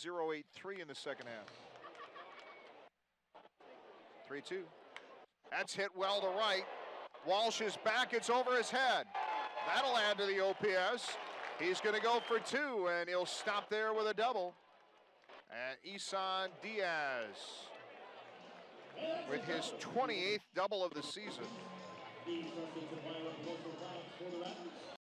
.083 in the second half. 3-2. That's hit well to right. Walsh is back, it's over his head. That'll add to the OPS. He's going to go for 2, and he'll stop there with a double. And Isan Diaz with his 28th double of the season.